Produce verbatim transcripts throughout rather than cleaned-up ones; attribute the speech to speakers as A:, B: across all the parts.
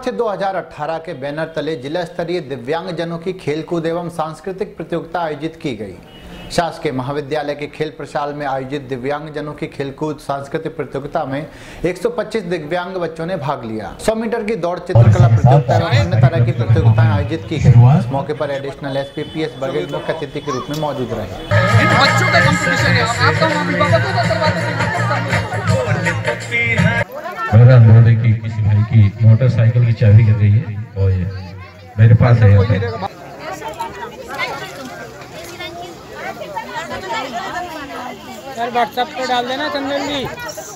A: सामर्थ्य दो हज़ार अठारह के बैनर तले जिला स्तरीय दिव्यांगजनों की खेलकूद एवं सांस्कृतिक प्रतियोगिता आयोजित की गई। शासकीय महाविद्यालय के खेल प्रशाल में आयोजित दिव्यांगजनों की खेलकूद सांस्कृतिक प्रतियोगिता में एक सौ पच्चीस दिव्यांग बच्चों ने भाग लिया। सौ मीटर की दौड़, चित्रकला प्रतियोगिता एवं अन्य तरह की प्रतियोगिताएं आयोजित की गई। इस मौके पर additional S P P S Baghel मुख्य अतिथि के रूप में मौजूद रहे।
B: बच्चों का कंपटीशन है, आपका
C: मेरा अनुभव है कि किसी भाई की मोटरसाइकिल की चाबी गिर गई है और ये मेरे पास है।
B: सर व्हाट्सएप पे डाल देना चंदन जी।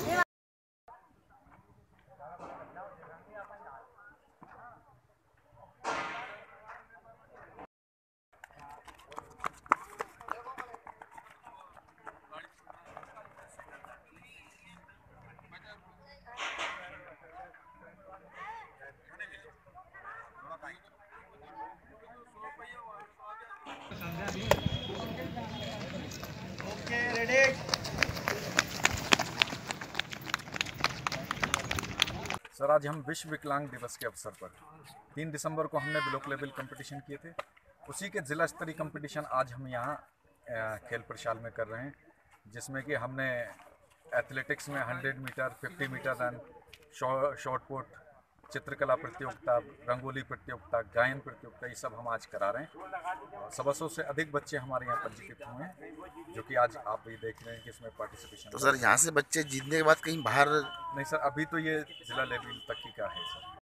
D: सर, आज हम विश्व विकलांग दिवस के अवसर पर तीन दिसंबर को हमने ब्लॉक लेवल कंपटीशन किए थे। उसी के जिला स्तरीय कंपटीशन आज हम यहाँ खेल प्रशाल में कर रहे हैं, जिसमें कि हमने एथलेटिक्स में सौ मीटर, पचास मीटर रन, शॉर्ट पुट, चित्रकला प्रतियोगिता, रंगोली प्रतियोगिता, गायन प्रतियोगिता, ये सब हम आज करा रहे हैं। सवा सौ से अधिक बच्चे हमारे यहाँ पंजीकृत हुए हैं, जो कि आज आप ये देख रहे हैं कि इसमें पार्टिसिपेशन।
E: तो सर यहाँ से बच्चे जीतने के बाद कहीं बाहर?
D: नहीं सर, अभी तो ये जिला लेवल तक ही का है सर।